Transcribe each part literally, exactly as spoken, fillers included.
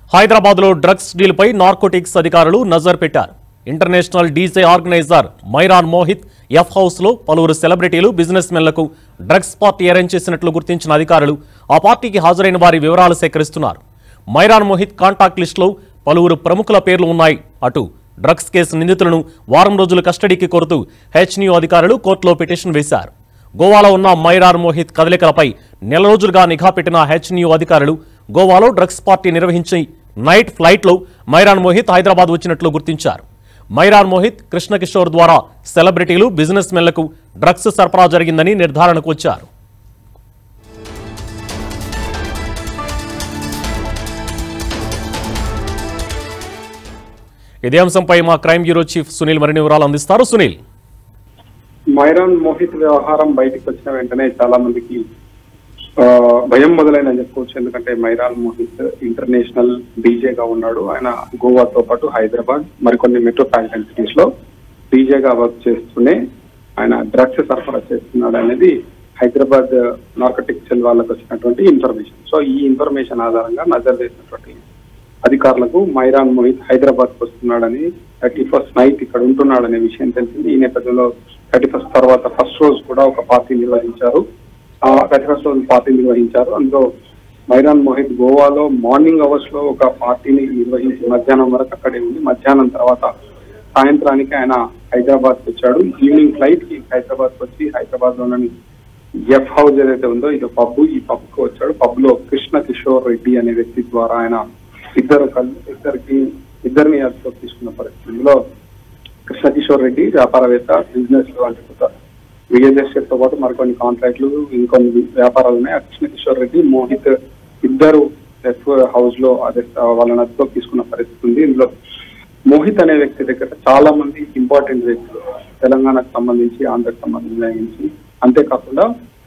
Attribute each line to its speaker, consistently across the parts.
Speaker 1: హైదరాబాద్ లో drugs deal పై narcotics అధికారులు నజర్ పెట్టారు. International DJ organiser Myron Mohit F house లో పలువురు సెలబ్రిటీలు బిజినెస్ మెన్లకు డ్రగ్స్ పార్టీ అరేంజ్ చేసినట్లు గుర్తించిన అధికారులు ఆ పార్టీకి హాజరైన వారి వివరాలు సేకరిస్తున్నారు. మైరాన్ మోహిత్ కాంటాక్ట్ లిస్టులో పలువురు ప్రముఖుల పేర్లు ఉన్నాయి. అటు డ్రగ్స్ కేసు నిందితులను వారం రోజుల కస్టడీకి కోరుతూ హెచ్న్యూ అధికారులు కోర్టులో పిటిషన్ వేశారు. గోవాలో ఉన్న మైరాన్ మోహిత్ కదలికలపై నెల రోజులుగా నిఘా పెట్టిన హెచ్న్యూ అధికారులు గోవాలో డ్రగ్స్ పార్టీ నిర్వహించి నైట్ ఫ్లైట్లో మైరాన్ మోహిత్ హైదరాబాద్ వచ్చినట్లు గుర్తించారు. మైరాన్ మోహిత్ కృష్ణకిషోర్ ద్వారా సెలబ్రిటీలు బిజినెస్ మెన్లకు డ్రగ్స్ సరఫరా జరిగిందని నిర్ధారణకు వచ్చారు. ఇదే అంశంపై మా క్రైమ్ బ్యూరో చీఫ్ సునీల్ మరిన్ని వివరాలు అందిస్తారు. సునీల్,
Speaker 2: మైరాన్ మోహిత్ వ్యవహారం బయటకు వచ్చిన వెంటనే చాలా మందికి భయం మొదలైందని చెప్పుకోవచ్చు. ఎందుకంటే మైరాన్ మోహిత్ ఇంటర్నేషనల్ డీజేగా ఉన్నాడు. ఆయన గోవాతో పాటు హైదరాబాద్ మరికొన్ని మెట్రోపాలిటన్ సిటీస్ లో డీజేగా వర్క్ చేస్తూనే ఆయన డ్రగ్స్ సరఫరా చేస్తున్నాడు అనేది హైదరాబాద్ నార్కోటిక్ సెల్ వాళ్ళకు వచ్చినటువంటి ఇన్ఫర్మేషన్. సో ఈ ఇన్ఫర్మేషన్ ఆధారంగా నజర్ వేసినటువంటి అధికారులకు మైరాన్ మోహిత్ హైదరాబాద్ కు వస్తున్నాడని, థర్టీ ఫస్ట్ నైట్ ఇక్కడ ఉంటున్నాడనే విషయం తెలిసింది. ఈ నేపథ్యంలో థర్టీ ఫస్ట్ తర్వాత ఫస్ట్ రోజు కూడా ఒక పార్టీ నిర్వహించారు. థర్టీ ఫస్ట్ రోజు పార్టీ నిర్వహించారు అందులో మైరాన్ మోహిత్ గోవాలో మార్నింగ్ అవర్స్ లో ఒక పార్టీని నిర్వహించి మధ్యాహ్నం వరకు అక్కడే ఉంది. మధ్యాహ్నం తర్వాత సాయంత్రానికి ఆయన హైదరాబాద్ కు వచ్చాడు. ఈవినింగ్ ఫ్లైట్ కి హైదరాబాద్ కు వచ్చి హైదరాబాద్ లోని ఎఫ్ హౌస్ ఏదైతే ఉందో ఇది పబ్, ఈ పబ్ కు వచ్చాడు. పబ్ లో కృష్ణ కిషోర్ రెడ్డి అనే వ్యక్తి ద్వారా ఆయన ఇద్దరు ఇద్దరికి ఇద్దరిని అదుపులోకి తీసుకున్న పరిస్థితుల్లో కృష్ణ కిషోర్ రెడ్డి వ్యాపారవేత్త, బిజినెస్ లో అంటే కొత్త రియల్ ఎస్టేట్ తో పాటు మరికొన్ని కాంట్రాక్ట్లు ఇంకొన్ని వ్యాపారాలు ఉన్నాయి. ఆ కృష్ణ కిషోర్ రెడ్డి, మోహిత్ ఇద్దరు ఎఫ్ హౌస్ లో అదే వాళ్ళని అదుపులోకి తీసుకున్న పరిస్థితి ఉంది. ఇందులో మోహిత్ అనే వ్యక్తి దగ్గర చాలా మంది ఇంపార్టెంట్ వ్యక్తులు తెలంగాణకు సంబంధించి, ఆంధ్రకు సంబంధించి, అంతేకాకుండా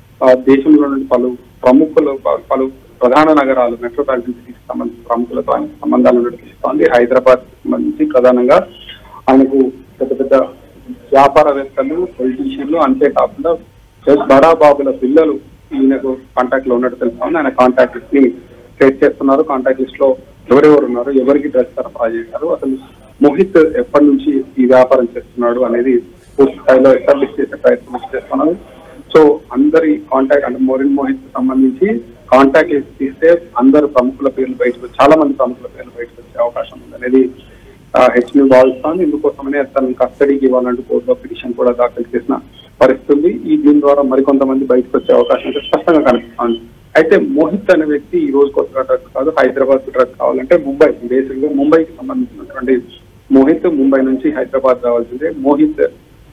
Speaker 2: దేశంలో నుండి పలు ప్రముఖులు పలు ప్రధాన నగరాలు మెట్రోపాలిటన్ సిటీకి సంబంధించిన ప్రముఖులతో ఆయన సంబంధాలు నడిపిస్తోంది. హైదరాబాద్ సంబంధించి ప్రధానంగా ఆయనకు పెద్ద పెద్ద వ్యాపారవేత్తలు, పొలిటీషియన్లు, అంతేకాకుండా బడా బాబుల పిల్లలు ఈయనకు కాంటాక్ట్ లో ఉన్నట్టు తెలుస్తోంది. ఆయన కాంటాక్ట్ లిస్ట్ ని ట్రేస్ చేస్తున్నారు. కాంటాక్ట్ లిస్ట్ లో ఎవరెవరు ఉన్నారు, ఎవరికి డ్రగ్స్ సరఫరా చేశారు, అసలు మోహిత్ ఎప్పటి నుంచి ఈ వ్యాపారం చేస్తున్నాడు అనేది పూర్తి స్థాయిలో ఎస్టాబ్లిష్ చేసే ప్రయత్నం చేస్తున్నారు. సో అందరి కాంటాక్ట్ అంటే మోరిన్ మోహిత్ సంబంధించి కాంటాక్ట్ లిస్ట్ తీస్తే అందరు ప్రముఖుల పేర్లు బయటకు చాలా మంది ప్రముఖుల పేర్లు బయటకు వచ్చే అవకాశం ఉంది అనేది హెచ్న్యూ భావిస్తోంది. ఇందుకోసమనే తన కస్టడీకి ఇవ్వాలంటూ కోర్టులో పిటిషన్ కూడా దాఖలు చేసిన పరిస్థితి. ఈ దీని ద్వారా మరికొంతమంది బయటకు వచ్చే అవకాశం అయితే స్పష్టంగా కనిపిస్తోంది. అయితే మోహిత్ అనే వ్యక్తి ఈ రోజు కొత్తగా డ్రగ్స్ కాదు, హైదరాబాద్ కు డ్రగ్స్ కావాలంటే ముంబై, బేసిక్ గా ముంబైకి సంబంధించినటువంటి మోహిత్ ముంబై నుంచి హైదరాబాద్ రావాల్సిందే. మోహిత్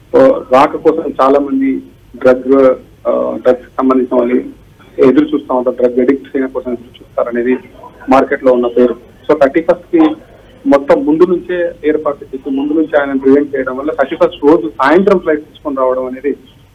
Speaker 2: రాక కోసం చాలా మంది డ్రగ్ డ్రగ్స్ సంబంధించిన వాళ్ళు ఎదురు చూస్తూ ఉంటారు. డ్రగ్ అడిక్ట్స్ అయిన కోసం ఎదురు చూస్తారనేది మార్కెట్ లో ఉన్న పేరు. సో థర్టీ ఫస్ట్ కి మొత్తం ముందు నుంచే ఏర్పాటు చేసి ముందు నుంచి ఆయన ప్రివెంట్ చేయడం వల్ల థర్టీ ఫస్ట్ రోజు సాయంత్రం ఫ్లైట్ తీసుకొని రావడం అనేది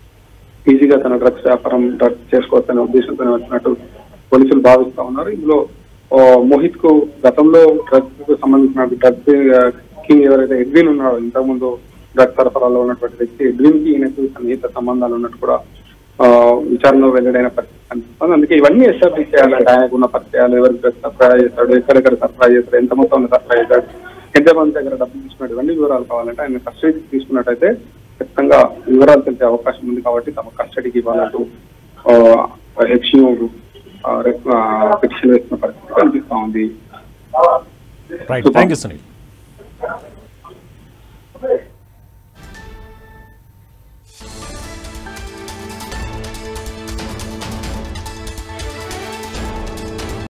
Speaker 2: ఈజీగా తన డ్రగ్స్ వ్యాపారం డ్రగ్స్ చేసుకోవచ్చనే ఉద్దేశంతో వచ్చినట్టు పోలీసులు భావిస్తా ఉన్నారు. ఇందులో మోహిత్ కు గతంలో డ్రగ్స్ కు సంబంధించిన డ్రగ్స్ కి ఎవరైతే ఎడ్విన్ ఉన్నాడో, ఇంతకుముందు డ్రగ్ సరఫరాలో ఉన్నటువంటి వ్యక్తి ఎడ్విన్ కి ఈయనకు సన్నిహిత సంబంధాలు ఉన్నట్టు కూడా విచారణలో వెల్లడైన పరిస్థితి కనిపిస్తుంది. అందుకే ఇవన్నీ ఎస్టాబ్లిష్ చేయాలంటే ఆయనకు ఉన్న పరిచయాలు, ఎవరికి డ్రగ్స్ సరఫరా చేస్తాడు, ఎక్కడెక్కడ సరఫరా చేస్తాడు, ఎంత మొత్తంలో సరఫరా చేస్తాడు, ఎంతమంది దగ్గర డబ్బులు తీసుకున్నాడు, ఇవన్నీ వివరాలు కావాలంటే ఆయన కస్టడీకి తీసుకున్నట్టయితే ఖచ్చితంగా వివరాలు తెలిసే అవకాశం ఉంది. కాబట్టి తమ కస్టడీకి ఇవ్వాలంటూ హెచ్న్యూ పిటిషన్ వేస్తున్న పరిస్థితి కనిపిస్తా ఉంది.